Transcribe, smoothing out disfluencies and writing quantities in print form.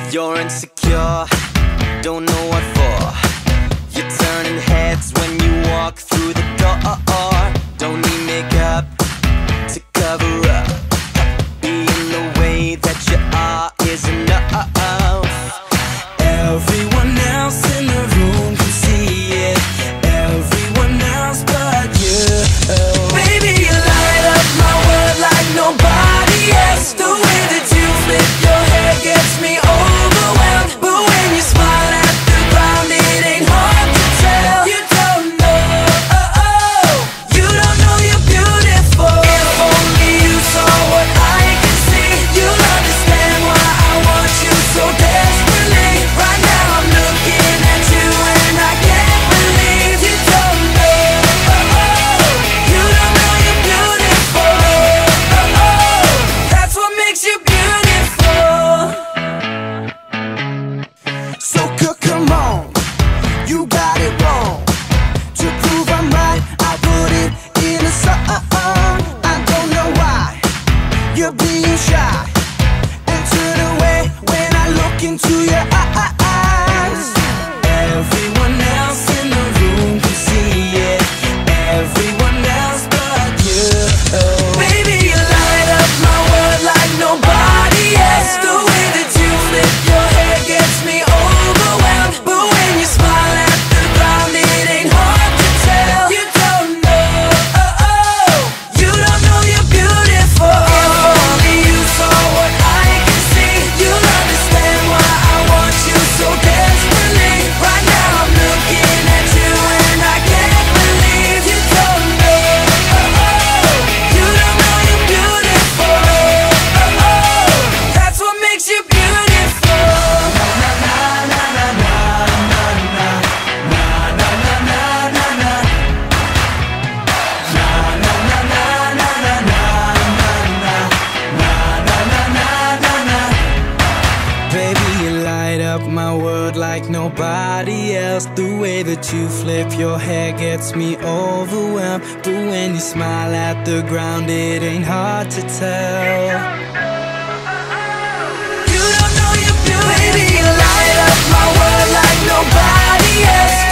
You're insecure, don't know what for. You're turning heads when you walk through the door. Don't need makeup to cover up. Being the way that you are is enough. Everyone else in the room can see it, everyone else but you. Baby, you light up my world like nobody else. The way that you flip your hair gets me overwhelmed. But when you smile at the ground, it ain't hard to tell. You don't know, you don't know you're beautiful. If only you saw what I can see, you'll understand why I want you so desperately. Right now I'm looking at you and I can't believe you don't know, you don't know you're beautiful. That's what makes you beautiful. So come on, you got it wrong. To prove I'm right, I put it in a song. I don't know why you're being shy and turn away when I look into your eyes. Everyone else in the room can see it, everyone else but you. Baby, you light up my world like nobody else. The way that you flip your hair gets me overwhelmed. But when you smile at the ground, it ain't hard to tell. You don't know, you don't know you're beautiful. If only you saw what I can see, you'll understand why I want you so desperately. Right now I'm looking at you and I can't believe you don't know, you don't know you're beautiful. That's what makes you beautiful. Baby, you light up my world like nobody else. The way that you flip your hair gets me overwhelmed. But when you smile at the ground, it ain't hard to tell. You don't know you're beautiful. Baby, you light up my world like nobody else.